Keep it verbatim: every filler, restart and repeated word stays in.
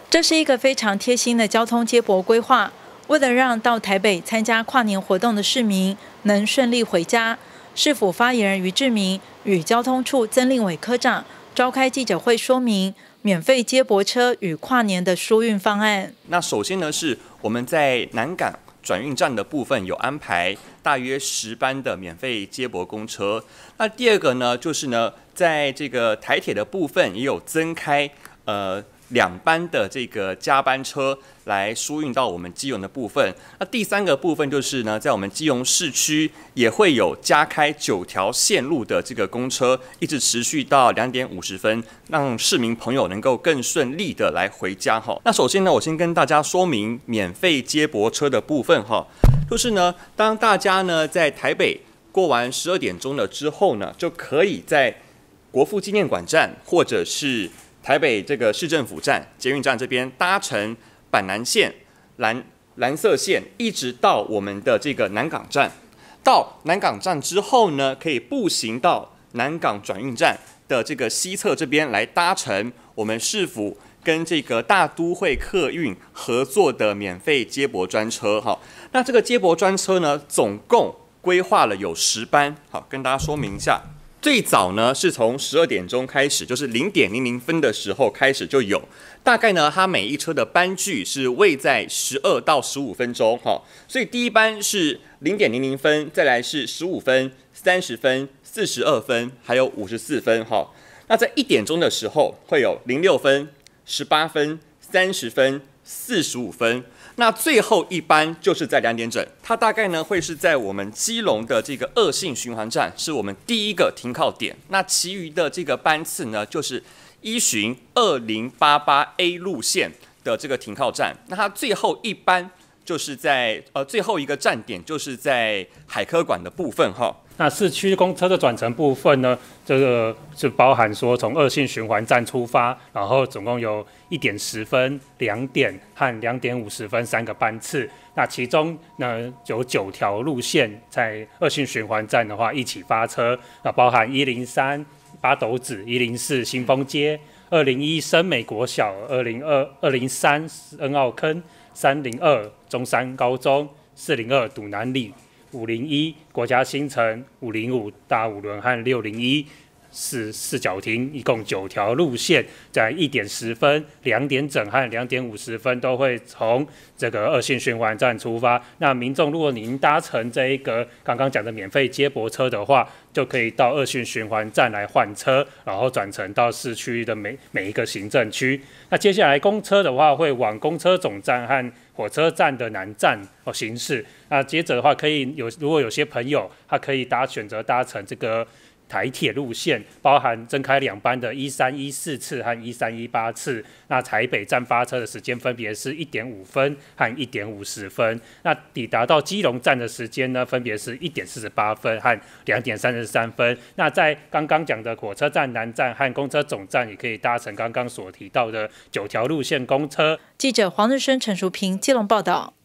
这是一个非常贴心的交通接驳规划，为了让到台北参加跨年活动的市民能顺利回家，市府发言人于志明与交通处曾令伟科长召开记者会，说明免费接驳车与跨年的疏运方案。 那首先呢，是我们在南港转运站的部分有安排大约十班的免费接驳公车。那第二个呢，就是呢，在这个台铁的部分也有增开呃。两班的这个加班车来输运到我们基隆的部分。那第三个部分就是呢，在我们基隆市区也会有加开九条线路的这个公车，一直持续到两点五十分，让市民朋友能够更顺利的来回家哈。那首先呢，我先跟大家说明免费接驳车的部分哈，就是呢，当大家呢在台北过完十二点钟了之后呢，就可以在国父纪念馆站或者是台北这个市政府站、捷运站这边搭乘板南线、蓝蓝色线，一直到我们的这个南港站。到南港站之后呢，可以步行到南港转运站的这个西侧这边来搭乘我们市府跟这个大都会客运合作的免费接驳专车。哈，那这个接驳专车呢，总共规划了有十班。好，跟大家说明一下。最早呢是从十二点钟开始，就是零点零零分的时候开始就有，大概呢它每一车的班距是位在十二到十五分钟哈，所以第一班是零点零零分，再来是十五分、三十分、四十二分，还有五十四分哈。那在一点钟的时候会有零六分、十八分、三十分、四十五分。那最后一班就是在两点整，它大概呢会是在我们基隆的这个恶性循环站，是我们第一个停靠点。那其余的这个班次呢，就是依循二零八八 A 路线的这个停靠站。那它最后一班就是在呃最后一个站点就是在海科馆的部分哈。 那市区公车的转乘部分呢，这个是包含说从恶性循环站出发，然后总共有一点十分、两点和两点五十分三个班次。那其中呢有九条路线在恶性循环站的话一起发车，那包含一零三八斗子、一零四新丰街、二零一深美国小、二零二二零三恩澳坑、三零二中山高中、四零二堵南里、五零一国家新城、五零五大五轮和六零一是四角亭，一共九条路线，在一点十分、两点整和两点五十分都会从这个恶性循环站出发。那民众如果您搭乘这一个刚刚讲的免费接驳车的话，就可以到恶性循环站来换车，然后转乘到市区的每每一个行政区。那接下来公车的话，会往公车总站和火车站的南站哦行驶。那接着的话，可以有如果有些朋友他可以搭选择搭乘这个台铁路线，包含增开两班的一三一四次和一三一八次。那台北站发车的时间分别是一点五分和一点五十分。那抵达到基隆站的时间呢，分别是一点四十八分和两点三十三分。那在刚刚讲的火车站南站和公车总站，也可以搭乘刚刚所提到的九条路线公车。 记者黄日升、陈淑平基隆报道。